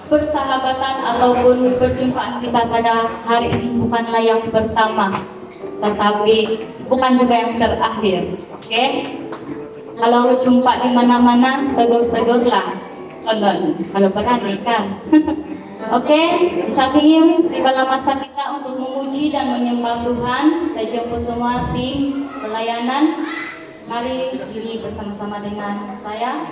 persahabatan ataupun perjumpaan kita pada hari ini bukanlah yang pertama, tetapi bukan juga yang terakhir. Oke? Kalau jumpa di mana-mana, tegur-tegurlah. Kalau berani kan. Oke, saat ini tibalah masa kita untuk memuji dan menyembah Tuhan. Saya jemput semua tim pelayanan. Mari berdiri bersama-sama dengan saya.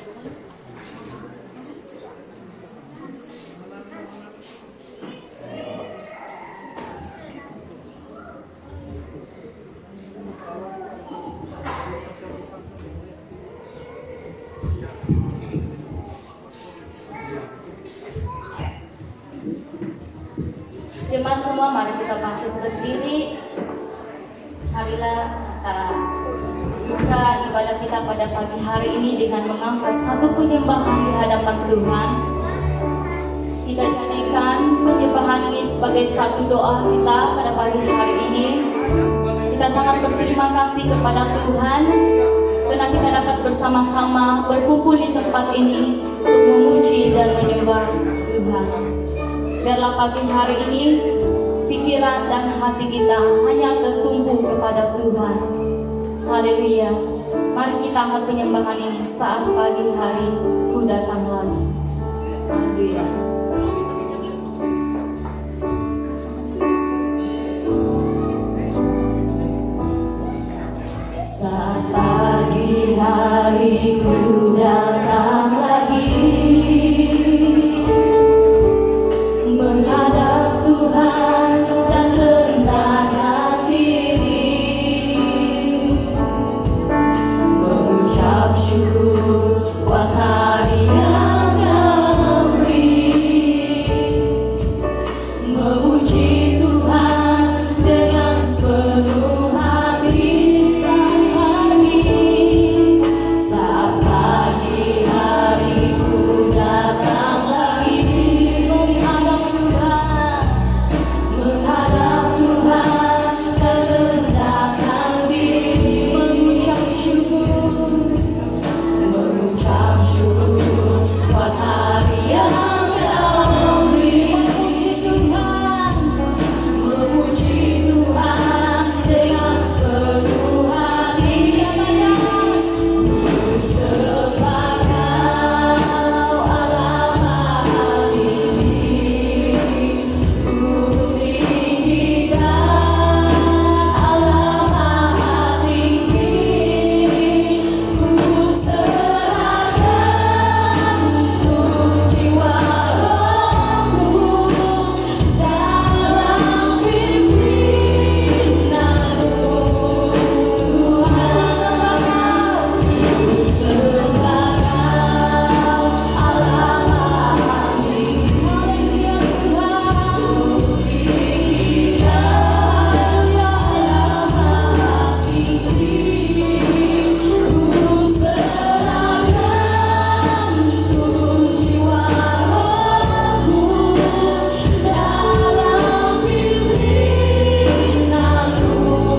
Jemaat semua, mari kita bangkit berdiri. Marilah kita buka ibadah kita pada pagi hari ini dengan mengangkat satu penyembahan di hadapan Tuhan. Kita jadikan penyembahan ini sebagai satu doa kita pada pagi hari ini. Kita sangat berterima kasih kepada Tuhan karena kita dapat bersama-sama berkumpul di tempat ini untuk memuji dan menyembah Tuhan. Biarlah pagi hari ini pikiran dan hati kita hanya tertumpu kepada Tuhan. Haleluya. Mari kita angkat penyembahan ini saat pagi hari ku datang lagi. Haleluya. Saat pagi hari ku datang lagi, menghadap Tuhan dan rendahkan diri, mengucap syukur buat hari yang Kau beri, memuji Tuhan dengan sepenuh hati saat pagi, saat pagi hari ku datang lagi, menghadap Tuhan dan rendahkan diri, mengucap syukur buat hari yang Kau beri, memuji Tuhan dengan sepenuh hati, sembah Kau Allah Maha Tinggi, gunung tinggi dan Allah Maha Tinggi, ku serahkan seluruh jiwa rohku dalam pimpinan-Mu Tuhan. Sembah Kau Allah Maha Tinggi, gunung tinggi dan Allah Maha Tinggi, ku serahkan seluruh jiwa rohku dalam pimpinan-Mu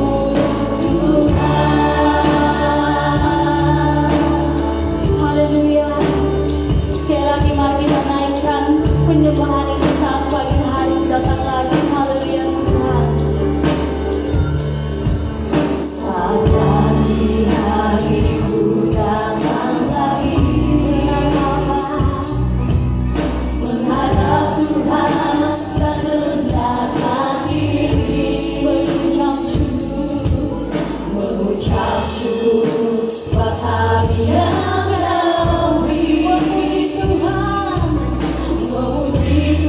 Tuhan. Haleluya. Sekali lagi mari kita naikkan penyembahan ini saat pagi hari datang lagi. Haleluya Tuhan. Saat pagi hari ku datang lagi, menghadap Tuhan dan rendahkan diri, mengucap syukur buat hari yang Kau beri, memuji Tuhan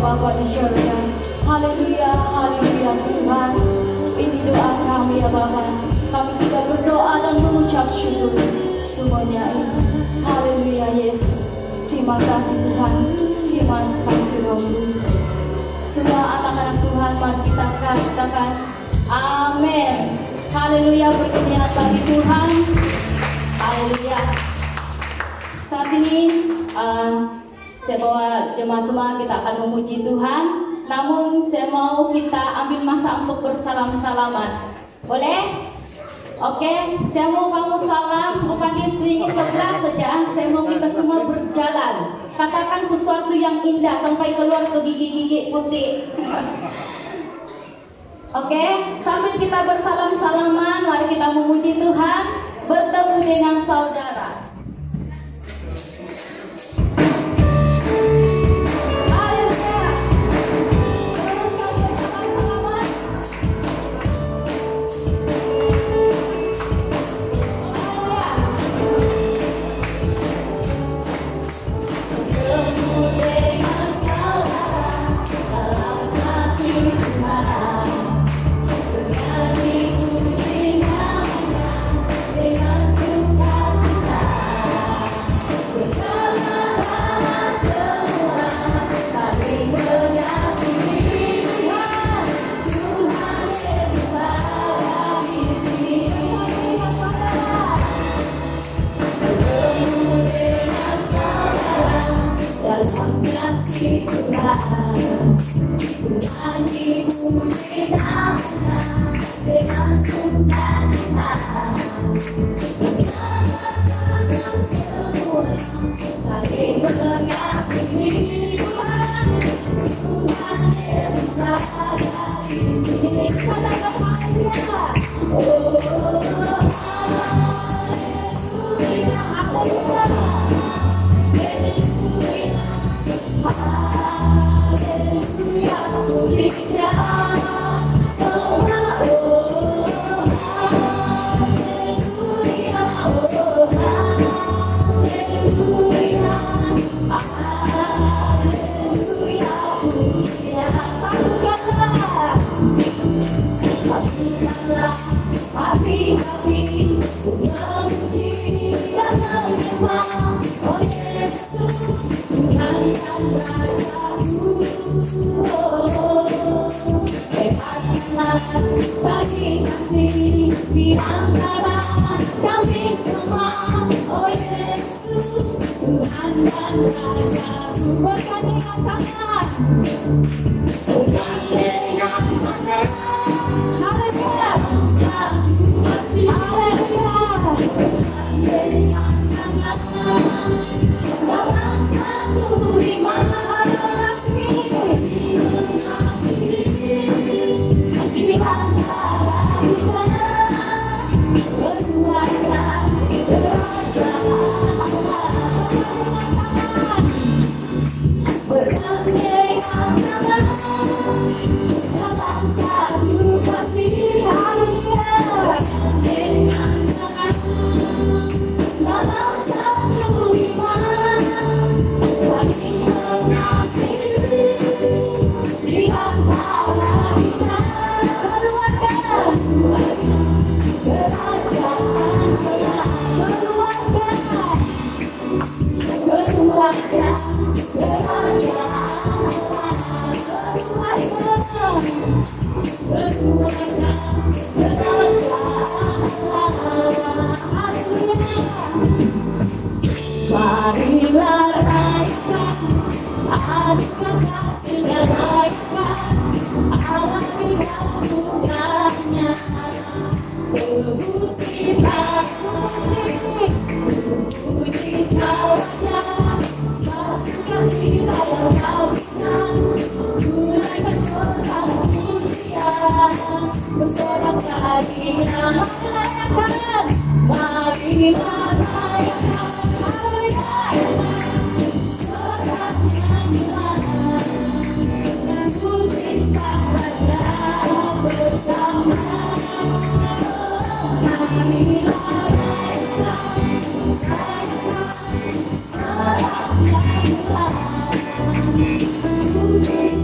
Bapa di surga. Haleluya, haleluya Tuhan. Ini doa kami ya Bapa. Kami sudah berdoa dan mengucap syukur semuanya ini. Haleluya Yesus. Terima kasih Tuhan. Terima kasih Roh Kudus. Semua anak-anak Tuhan, mari kita katakan amin. Haleluya, berkenan bagi Tuhan. Haleluya. Saat ini saya bawa jemaat semua, kita akan memuji Tuhan. Namun saya mau kita ambil masa untuk bersalam-salaman. Boleh? Oke, saya mau kamu salam, bukan di sini sebelah saja. Saya mau kita semua berjalan. Katakan sesuatu yang indah sampai keluar ke gigi-gigi putih. Oke, sambil kita bersalam-salaman, mari kita memuji Tuhan, bertemu dengan saudara. Marilah rayakan hari kasih dan rayakan Allah tidak mudahnya. Terus kita puji saja, masukkan kita yang kau berikan, mulaikan orang pujian, bersorak lagi nama rayakan. Marilah rayakan. Terima kasih.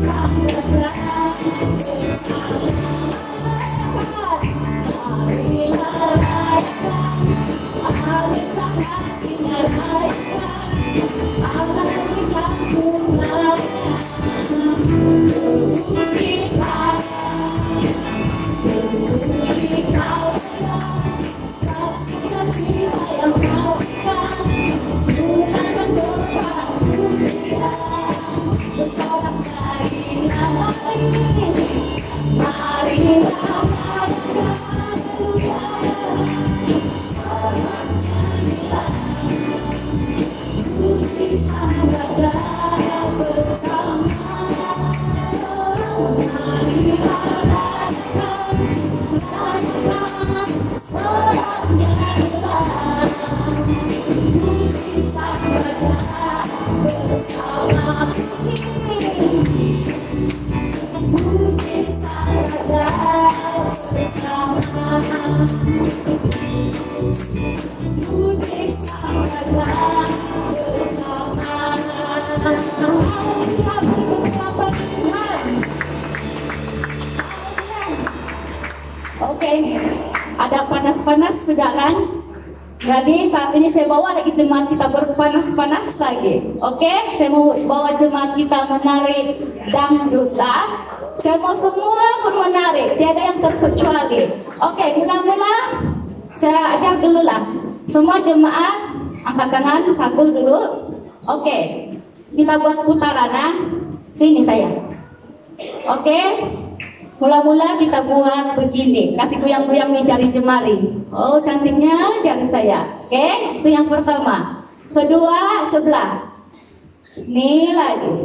Oke, ada panas-panas sudah kan? Jadi saat ini saya bawa lagi jemaat kita berpanas-panas lagi. Oke, saya mau bawa jemaat kita menarik dangdutan. Saya mau semua menarik, tiada yang terkecuali. Oke, mula-mula saya ajak dulu lah. Semua jemaat angkat tangan satu dulu. Oke, kita buat putaran nah. Sini saya. Oke. Mula-mula kita buat begini, kasih goyang-goyang nih jari jemari. Oh cantiknya jari saya. Oke, itu yang pertama. Kedua sebelah. Nih lagi.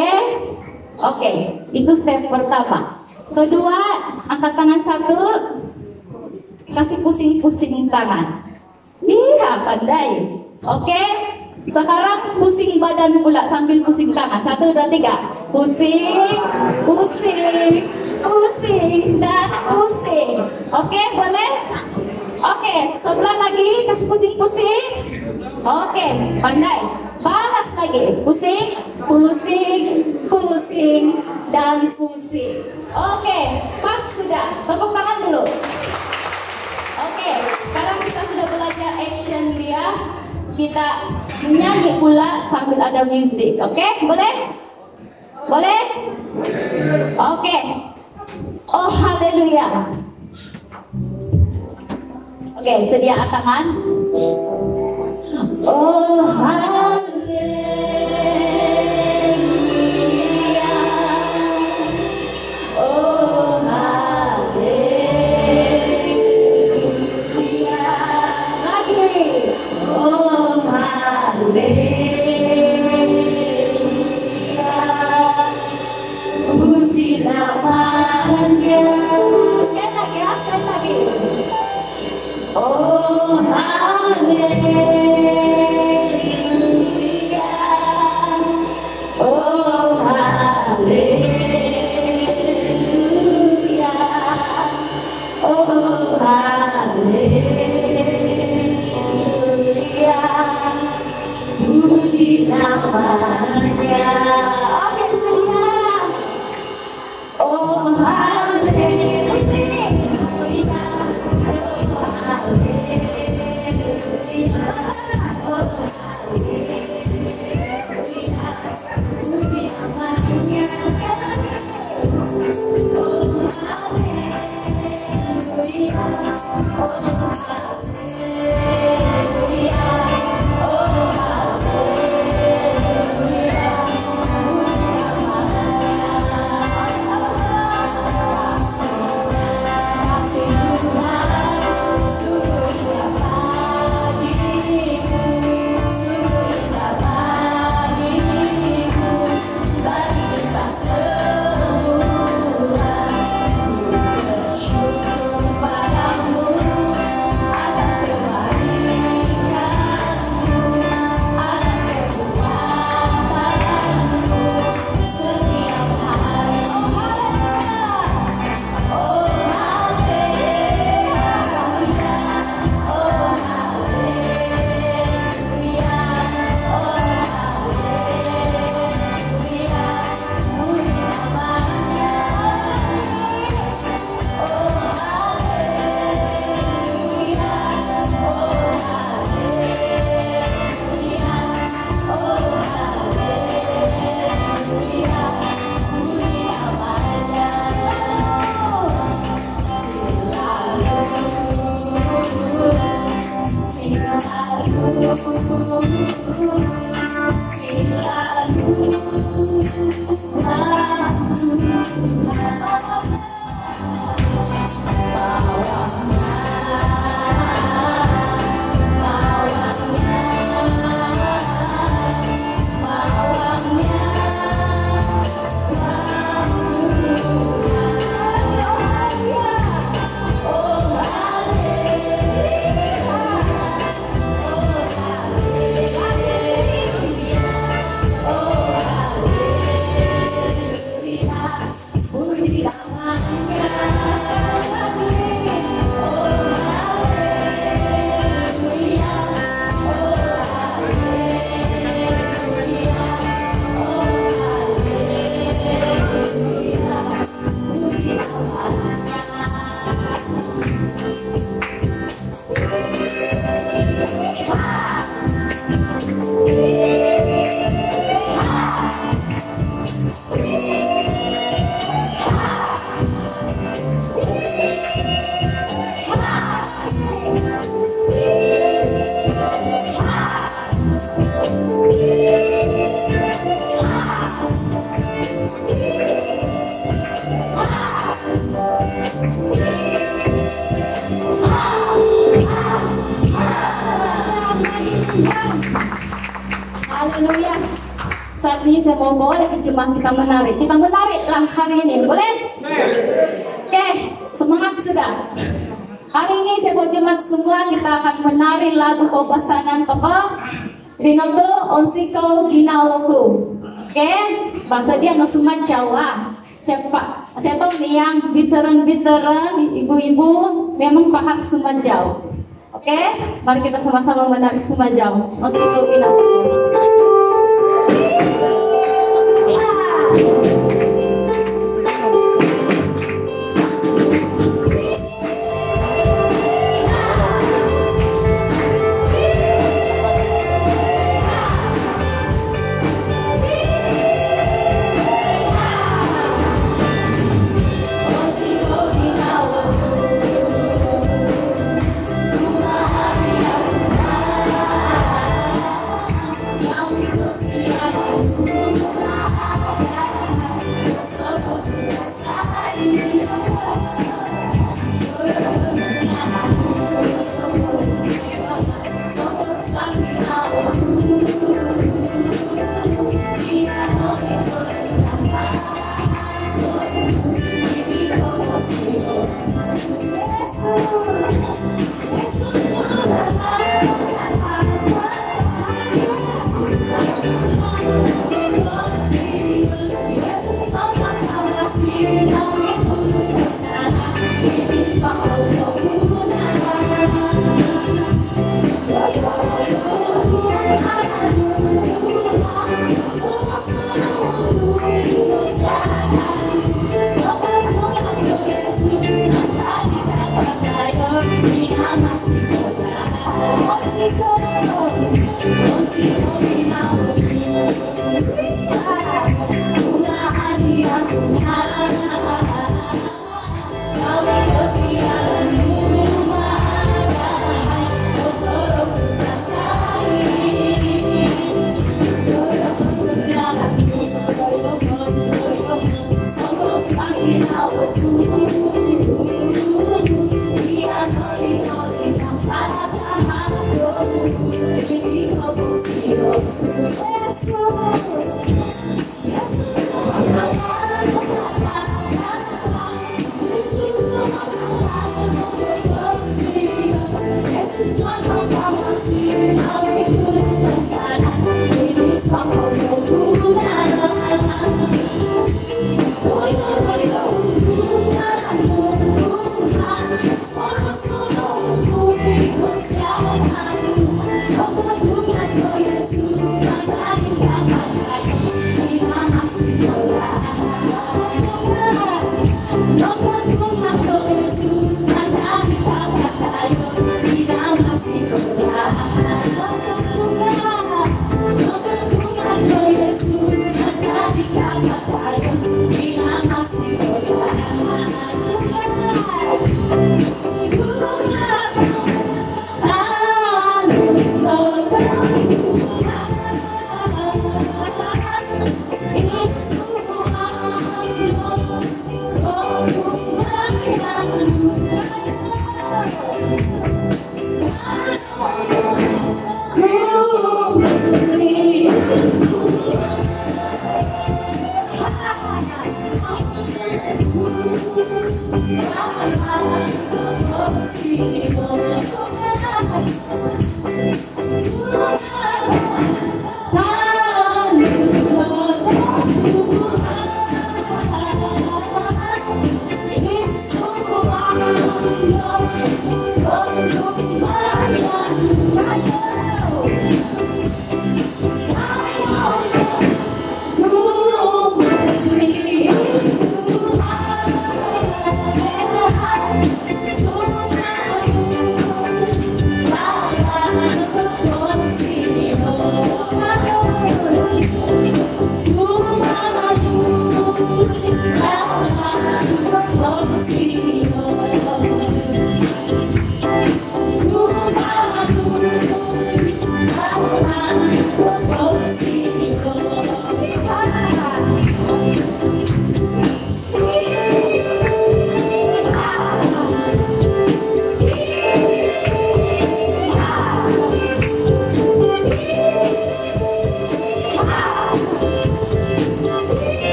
Oke, itu step pertama. Kedua, angkat tangan satu, kasih pusing-pusing tangan. Iya pandai. Oke, sekarang pusing badan pula sambil pusing tangan. 1, 2, 3. Pusing, dan pusing. Oke, boleh? Oke, sebelah lagi kasih pusing-pusing. Oke, pandai. Balas lagi. Pusing, dan pusing. Oke, pas sudah. Tepuk tangan dulu. Oke, sekarang kita sudah belajar action dia. Kita menyanyi pula sambil ada musik. Oke, boleh? Boleh? Oke. Oh haleluya. Oke, sedia tangan. Oh haleluya. Oh haleluya. Lagi. Oh haleluya. Puji namanya. Sekali lagi. Oh haleluya. Oh haleluya. Oh haleluya. Puji namanya. Oke, semuanya. Oh haleluya. Haleluya. Saat ini saya mau bawa lagi jemaat kita menari. Kita menariklah hari ini, boleh? Oke, semangat sudah. Hari ini saya mau jemaat semua kita akan menari lagu Kobasanan Papa Rinoto Onsiko Ginaloku. Oke, bahasa dia no Sumat Jawa. Siapa nih yang veteran-veteran, ibu-ibu memang paham Sumat Jawa. Oke, mari kita sama-sama menari Sumat Jawa. Onsiko Ginaloku.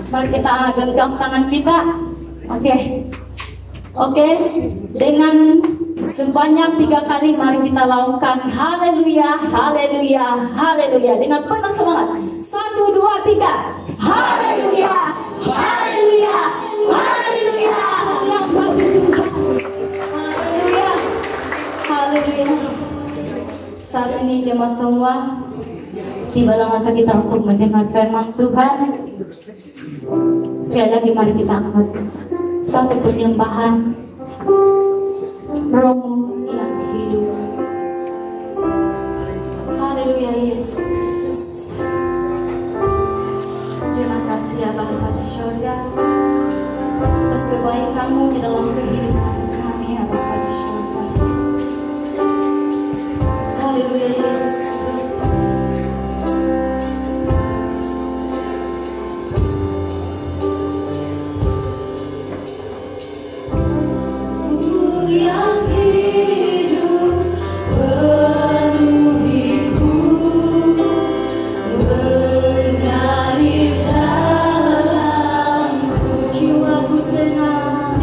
Mari kita genggam tangan kita. Oke. Oke. Dengan sebanyak 3 kali mari kita lakukan haleluya, haleluya, haleluya dengan penuh semangat. 1, 2, 3. Haleluya, haleluya, haleluya. Haleluya, haleluya. Saat ini jemaat semua, tibalah masa kita untuk mendengar firman Tuhan. Sekali lagi mari kita angkat satu penyembahan Romo yang hidup. Haleluya Yesus Kristus. Terima kasih ya Bapa di surga atas kebaikan-Mu di dalam kehidupan kami ya Bapa di surga. Haleluya Yesus Kristus. Yang hidup penuhiku, mengalir dalamku, jiwaku tenang,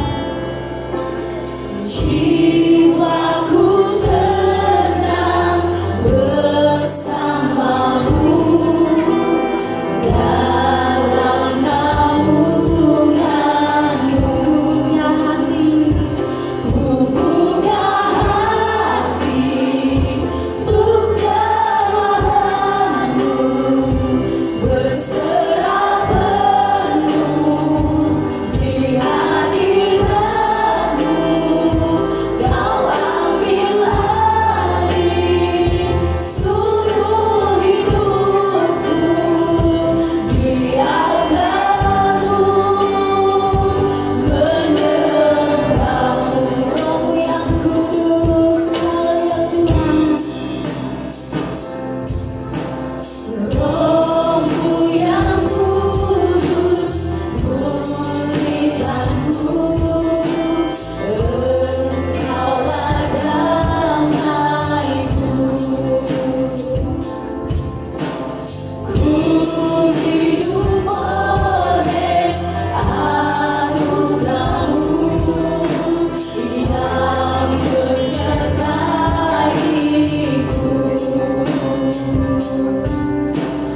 jiwaku tenang bersamamu dalam naunganmu ya hati. Buka hati untuk jamahanmu, berserah penuh di hadiratmu. Kau ambil alih seluruh hidupku, biarkanmu menyembahmu. Roh yang kudus, haleluya Tuhan. Rohmu yang kudus, pulihkanku. Engkaulah damaiku. Ku hidup oleh anugerah-Mu yang menyertaiku.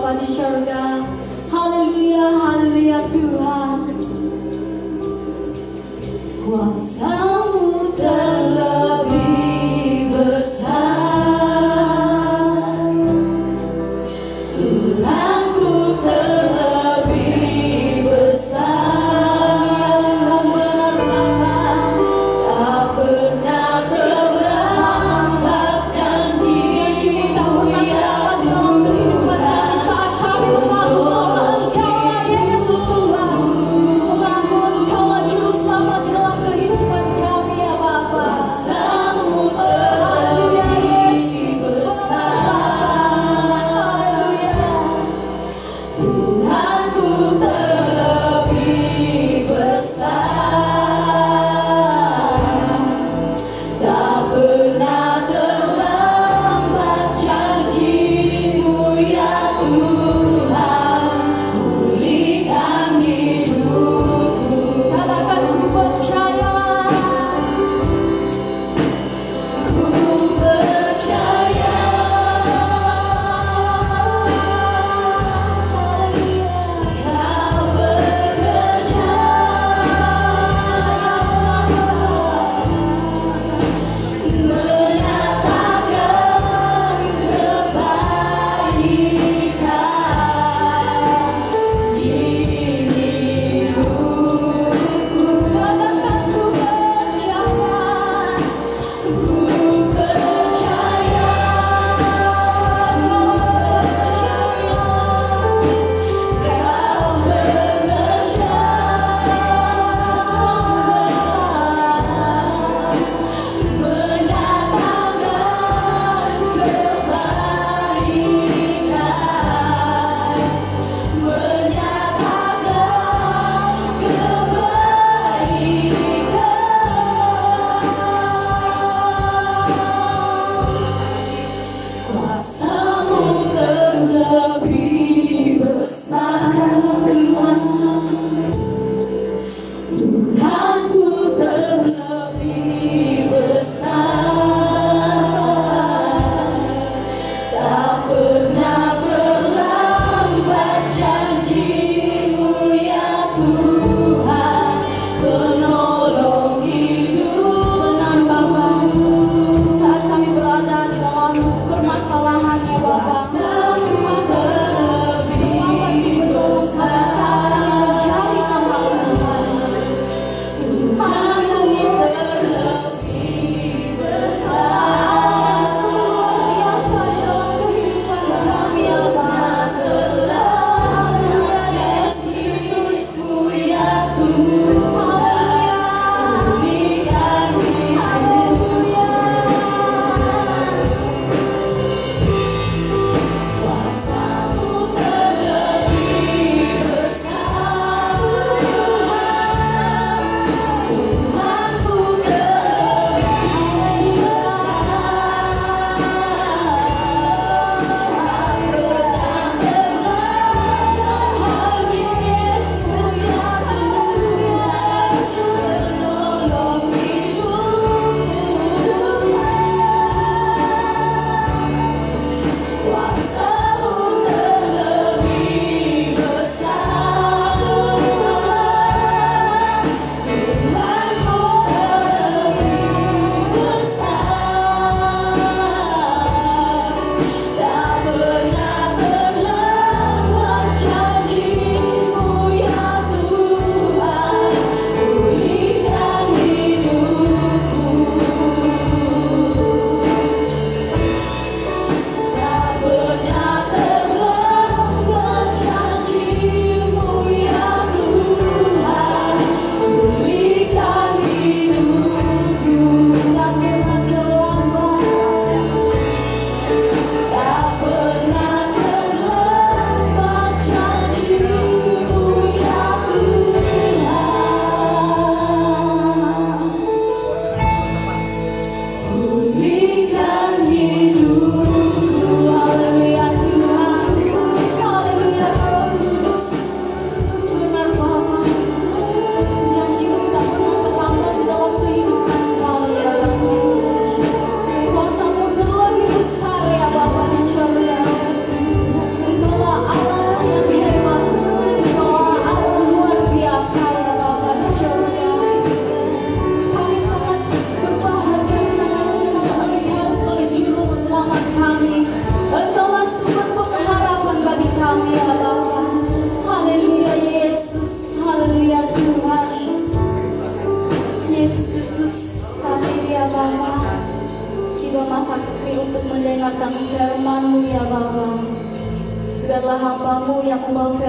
Bapa di surga. Haleluya, haleluya Tuhan. Kuasa-Mu terlebih besar, Tuhanku terlebih besar. Tak pernah terlambat janji-janji-Mu tak pernah terlambat dalam kehidupan kami saat kami membangun Engkau Yesus Tuhan, membangun Engkau Juru Selamat dalam kehidupan kami ya Bapa. Haleluya Yesus besar, haleluya. Tuhanku terlebih besar, tak pernah terlambat janji-Mu ya Tuhan, pulihkan hidupku. Katakan ku percaya, ku percaya. Haleluya. Kau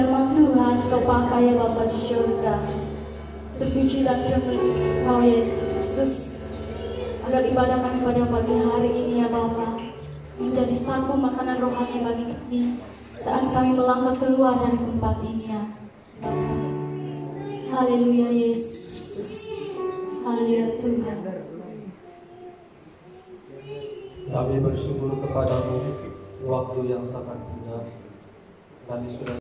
firman Tuhan Kau pakai ya Bapa di surga. Terpuji dan terpuji Kau Yesus Kristus, agar ibadah kami pada pagi hari ini ya Bapa menjadi satu makanan rohani bagi kami saat kami melangkah keluar dari tempat ini ya Bapa. Haleluya Yesus Kristus. Haleluya Tuhan. Kami bersyukur kepadamu waktu yang sangat indah. Kami sudah